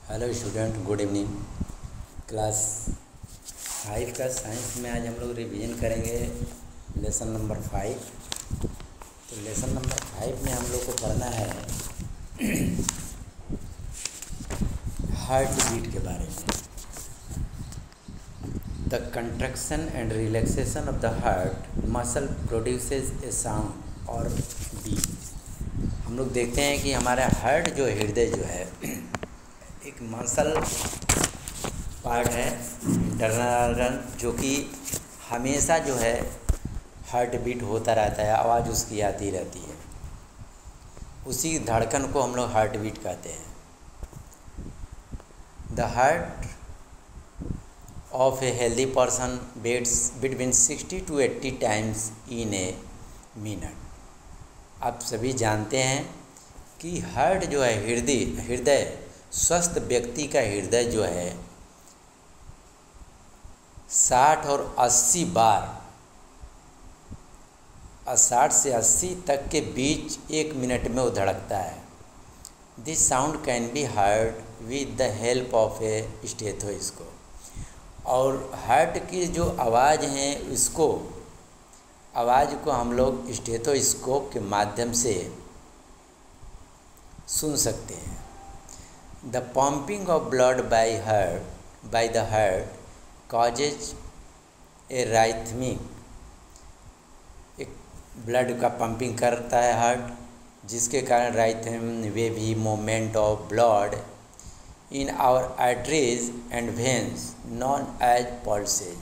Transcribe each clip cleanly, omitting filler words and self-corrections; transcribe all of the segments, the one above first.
Hello student, good evening. Class 5 का science में आज हम लोग रिवीजन करेंगे लेसन नंबर 5। तो लेसन नंबर 5 में हम लोग को पढ़ना है हार्ट बीट के बारे में। The contraction and relaxation of the heart muscle produces a sound और बीट। हम लोग देखते हैं कि हमारा हार्ट जो हृदय जो है एक मसल पार्ट है, इंटरनल ऑर्गन, जो कि हमेशा जो है हार्ट बीट होता रहता है, आवाज़ उसकी आती रहती है। उसी धड़कन को हम लोग हार्ट बीट कहते हैं। The heart of a healthy person beats between 60 to 80 times in a minute. आप सभी जानते हैं कि हार्ट जो है हृदय स्वस्थ व्यक्ति का हृदय जो है 60 और 80 बार 60 से 80 तक के बीच 1 मिनट में वो धड़कता है। This sound can be heard with the help of a stethoscope. और हार्ट की जो आवाज़ है इसको आवाज़ को हम लोग स्टेथोस्कोप के माध्यम से सुन सकते हैं। The pumping of blood by the heart causes a rhythmic. एक ब्लड का पंपिंग करता है हार्ट, जिसके कारण rhythm wavy movement of blood in our arteries and veins known as pulses.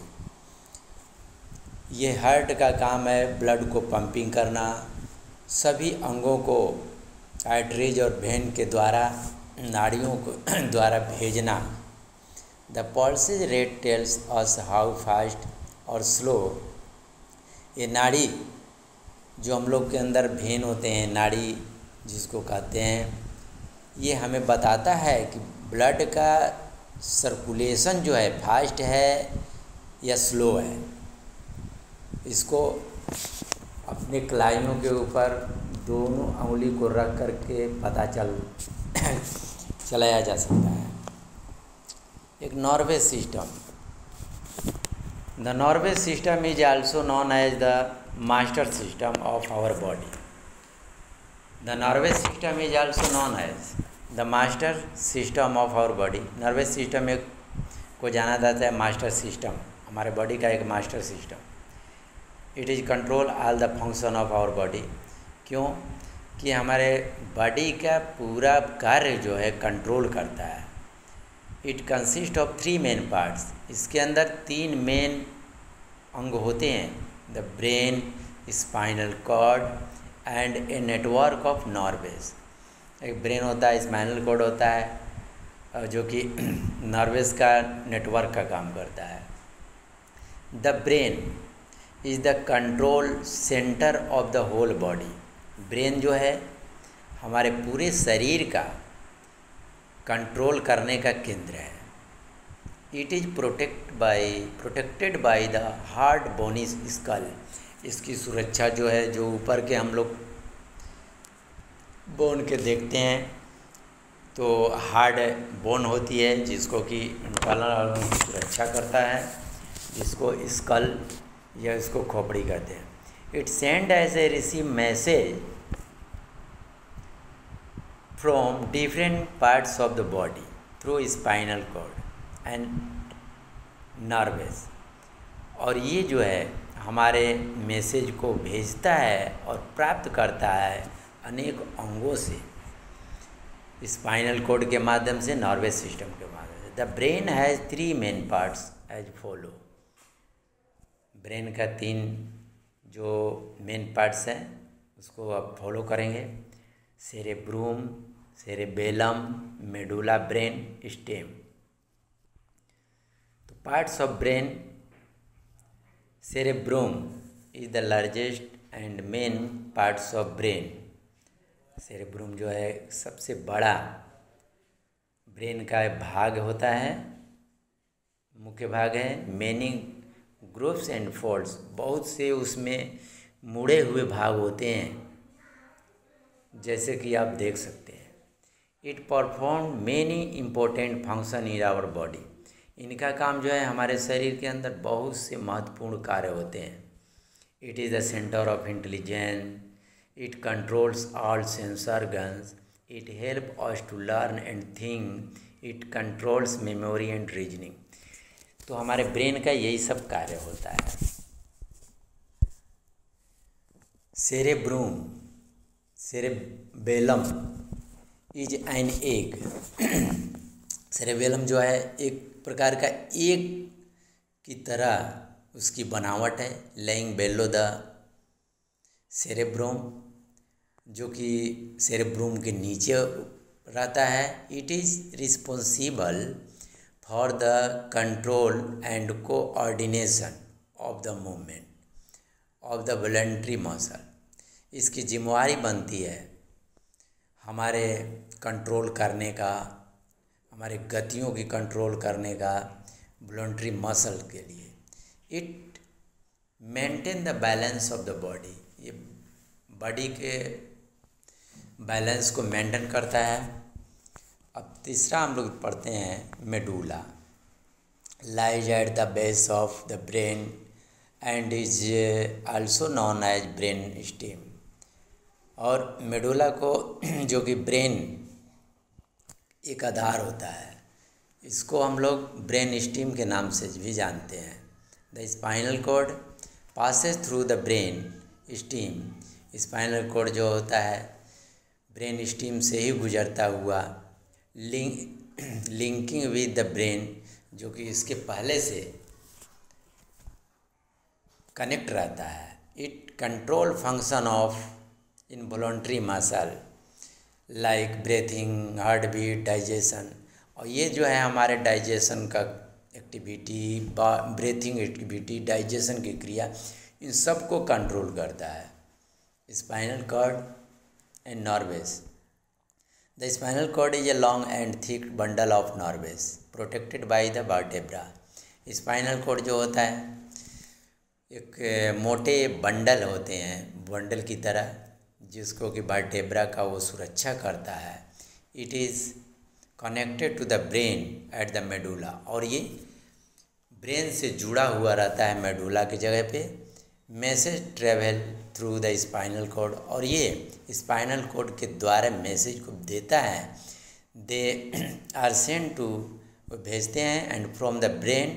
ये हार्ट का काम है ब्लड को पंपिंग करना, सभी अंगों को आर्टरीज और वेन के द्वारा, नाड़ियों को द्वारा भेजना। The pulses rate tells us how fast और स्लो। ये नाड़ी जो हम लोग के अंदर वेन होते हैं, नाड़ी जिसको कहते हैं, ये हमें बताता है कि ब्लड का सर्कुलेशन जो है फास्ट है या स्लो है। इसको अपने कलाइयों के ऊपर दोनों उंगली को रख करके पता चलाया जा सकता है। एक nervous system. The nervous system is also known as the master system of our body. The nervous system is also known as the master system of our body. Nervous system एक को जाना जाता है मास्टर सिस्टम, हमारे body का एक master system. It is control all the function of our body. क्यों कि हमारे बॉडी का पूरा कार्य जो है कंट्रोल करता है। It consist of 3 main parts. इसके अंदर 3 मेन अंग होते हैं, the brain, spinal cord and a network of nerves. एक ब्रेन होता है, स्पाइनल कॉर्ड होता है, जो कि नर्व्स का नेटवर्क का काम करता है। The brain is the control centre of the whole body. Brain जो है हमारे पूरे शरीर का कंट्रोल करने का केंद्र है। It is protected by the hard bony skull. इसकी सुरक्षा जो है, जो ऊपर के हम लोग बोन के देखते हैं तो हार्ड बोन होती है, जिसको कि इंटरनल सुरक्षा करता है, जिसको स्कल या इसको खोपड़ी कहते हैं। It send as a receive message from different parts of the body through spinal cord and nerves. और ये जो है हमारे मैसेज को भेजता है और प्राप्त करता है अनेक अंगों से, स्पाइनल कॉर्ड के माध्यम से, नर्वस सिस्टम के माध्यम से। The brain has 3 main parts as follow. Brain का 3 जो मेन पार्ट्स हैं उसको आप फॉलो करेंगे। Cerebrum, cerebellum, medulla brain, stem. तो parts of brain, cerebrum is the largest and main parts of brain. Cerebrum जो है सबसे बड़ा ब्रेन का भाग होता है, मुख्य भाग है। मेनी ग्रूव्स एंड फोल्ड्स, बहुत से उसमें मुड़े हुए भाग होते हैं, जैसे कि आप देख सकते हैं। It perform many important function in our body. इनका काम जो है हमारे शरीर के अंदर बहुत से महत्वपूर्ण कार्य होते हैं। It is the centre of intelligence, it controls all sense organs, it help us to learn and think, it controls memory and reasoning. तो हमारे ब्रेन का यही सब कार्य होता है। Cerebellum is an egg. Cerebellum जो है एक प्रकार का एग की तरह उसकी बनावट है। लेइंग बेलो द सेरेब्रोम, जो कि सेरेब्रोम के नीचे रहता है। It is responsible for the control and coordination of the movement of the voluntary muscle. इसकी जिम्मेवारी बनती है हमारे कंट्रोल करने का, हमारे गतियों की कंट्रोल करने का वॉलंटरी मसल के लिए। It maintain the balance of the body, ये बॉडी के बैलेंस को मेंटेन करता है। अब तीसरा हम लोग पढ़ते हैं medulla. Lies at the base of the brain and is also known as brain stem. और मेडुला को जो कि ब्रेन एक आधार होता है, इसको हम लोग ब्रेन स्टीम के नाम से भी जानते हैं। The spinal cord passes through the brain stem. Spinal cord जो होता है ब्रेन स्टीम से ही गुजरता हुआ लिंकिंग विद द ब्रेन, जो कि इसके पहले से कनेक्ट रहता है। It control function of involuntary muscle like breathing, heart beat, digestion. और ये जो है हमारे डाइजेशन का एक्टिविटी, ब्रीथिंग एक्टिविटी, डाइजेशन की क्रिया, इन सब को कंट्रोल करता है। Spinal cord and nerves. The spinal cord is a long and thick bundle of nerves protected by the vertebra. Spinal cord जो होता है एक मोटे बंडल होते हैं, बंडल की तरह, जिसको कि वर्टेब्रा का वो सुरक्षा करता है। It is connected to the brain at the medulla. और ये ब्रेन से जुड़ा हुआ रहता है मेडुला की जगह पे। Message travel through the spinal cord, और ये स्पाइनल कॉर्ड के द्वारा मैसेज को देता है। दे आर सेंट टू, वो भेजते हैं, एंड फ्रॉम द ब्रेन,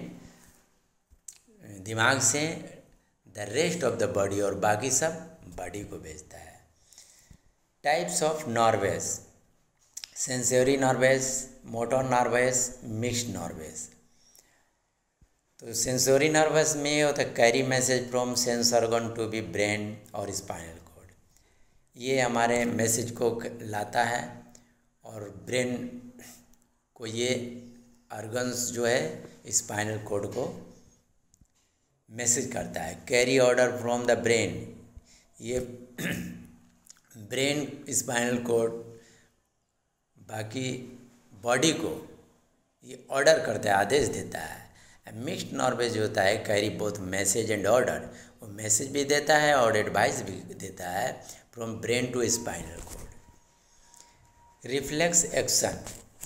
दिमाग से, the rest of the body, और बाकी सब बॉडी को भेजता है। Types of nerves. Sensory nerves, motor nerves, mixed nerves. तो सेंसरी नर्वस में ये होता है carry message from sense organ to be brain और स्पाइनल कॉर्ड। ये हमारे मैसेज को लाता है और ब्रेन को ये ऑर्गन्स जो है स्पाइनल कॉर्ड को मैसेज करता है। Carry order from the brain, ये ब्रेन स्पाइनल कॉर्ड बाकी बॉडी को ये ऑर्डर करता है, आदेश देता है। मिक्स्ड नर्व्स जो होता है carry both message and order, वो मैसेज भी देता है और एडवाइस भी देता है from brain to spinal cord. Reflex action.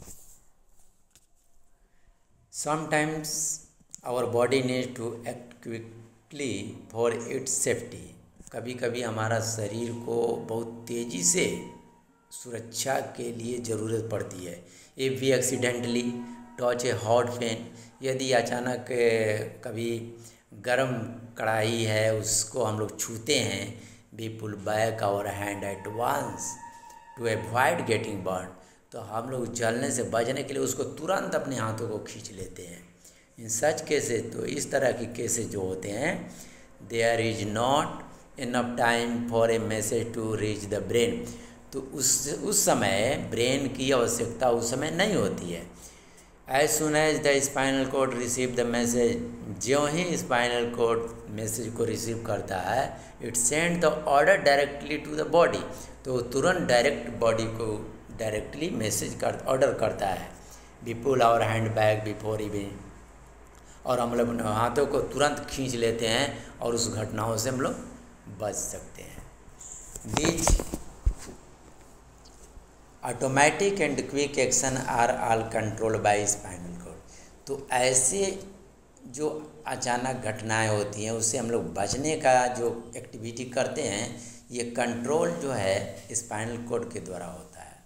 Sometimes our body needs to act quickly for its safety. कभी कभी हमारा शरीर को बहुत तेज़ी से सुरक्षा के लिए ज़रूरत पड़ती है। If we accidentally touch a hot pan, यदि अचानक कभी गर्म कढ़ाई है उसको हम लोग छूते हैं, we pull back our hand at once to avoid getting burn, तो हम लोग जलने से बचने के लिए उसको तुरंत अपने हाथों को खींच लेते हैं। इन सच केसेस, तो इस तरह के केसेस जो होते हैं, there is not enough time for a message to reach the brain, तो उस समय ब्रेन की आवश्यकता उस समय नहीं होती है। As soon as the spinal cord receive the message, ज्यों ही स्पाइनल कॉर्ड मैसेज को रिसीव करता है, it send the order directly to the body, तो तुरंत डायरेक्ट बॉडी को डायरेक्टली मैसेज ऑर्डर करता है। We pull our hand back before even, और हम लोग अपने हाथों को तुरंत खींच लेते हैं और उस घटनाओं से हम लोग बच सकते हैं। Automatic and quick action are all control by spinal cord. तो ऐसे जो अचानक घटनाएं होती हैं उससे हम लोग बचने का जो एक्टिविटी करते हैं ये कंट्रोल जो है स्पाइनल कॉर्ड के द्वारा होता है।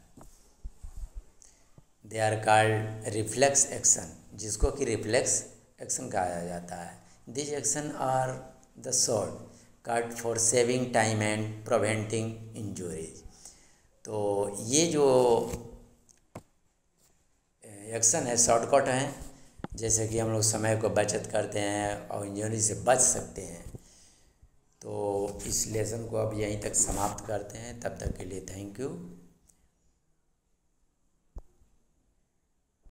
They are called reflex action, जिसको कि रिफ्लेक्स एक्शन कहा जाता है। This action are the short cut for saving time and preventing injuries. तो ये जो एक्शन है शॉर्टकट हैं, जैसे कि हम लोग समय को बचत करते हैं और इंजरी से बच सकते हैं। तो इस लेसन को अब यहीं तक समाप्त करते हैं। तब तक के लिए थैंक यू।